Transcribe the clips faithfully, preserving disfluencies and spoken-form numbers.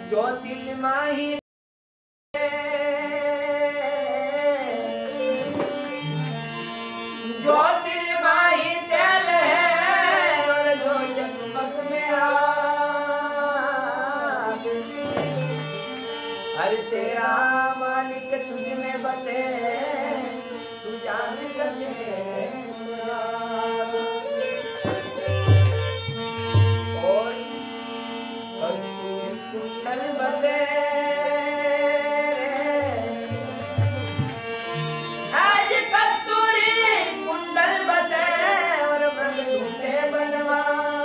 ज्योतिर्माही ज्योतिर्माही तेल है और जो जगमग में आग। हर तेरा मालिक तुझ में बसे तू जान सके और कुंडल बसे आज कस्तूरी कुंडल बसे और मृग ढूंढे बनवा।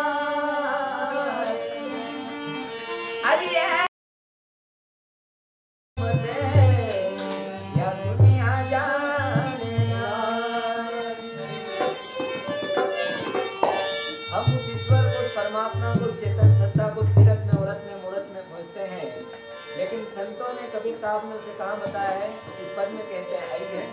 अरे हम उस ईश्वर को, परमात्मा को, चेतन सत्ता को तीरथ में, औरत में, मूर्त में खोजते हैं, लेकिन संतों ने कबीर साहब ने उसे कहा बताया है, इस पद में कहते हैं आइए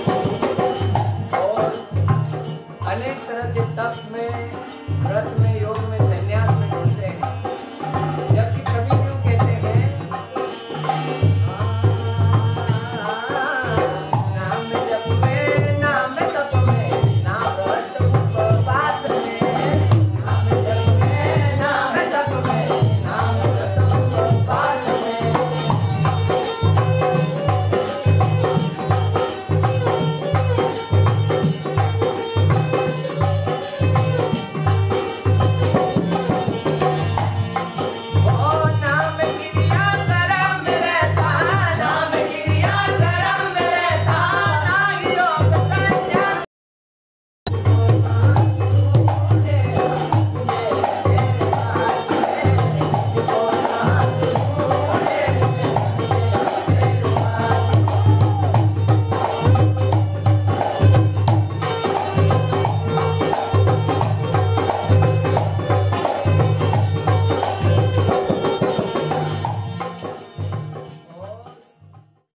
व्रत में योग